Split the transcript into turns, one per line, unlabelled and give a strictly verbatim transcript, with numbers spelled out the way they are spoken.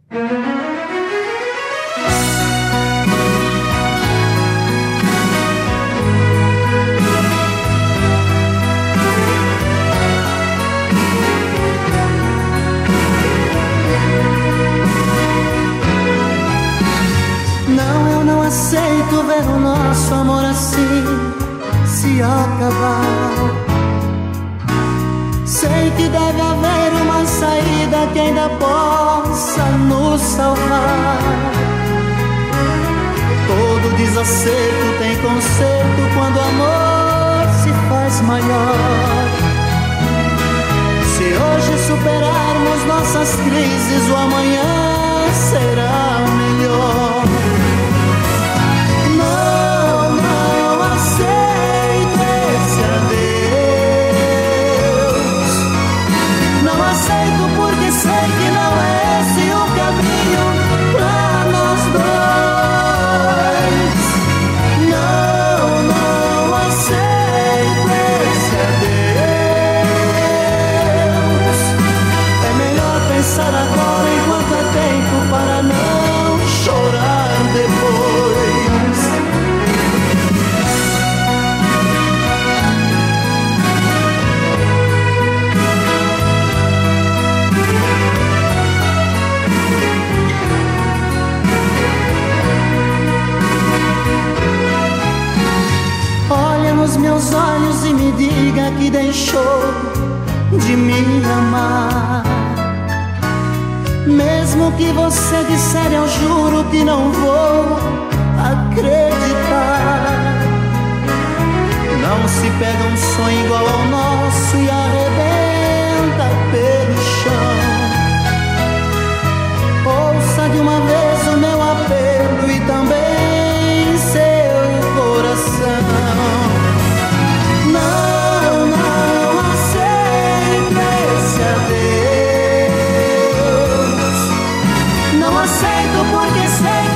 Não, eu não aceito ver o nosso amor assim se acabar. Sei que deve haver uma saída que ainda possa nos salvar. Todo desacerto tem conserto quando o amor se faz maior. Se hoje superarmos nossas crises, o amanhã será melhor. Não, não aceito esse adeus. Não aceito porque sei que não é esse o caminho pra nós dois. Não, não aceito esse adeus. É melhor pensar agora enquanto é tempo para não chorar depois. Olha nos meus olhos e me diga que deixou de me amar. Mesmo que você disser, eu juro que não vou acreditar. Não se pega um sonho igual ao nosso e arrebenta pelo chão. Ouça de uma vez o meu apelo e também seu coração. Não, não aceito esse adeus. Não aceito porque sei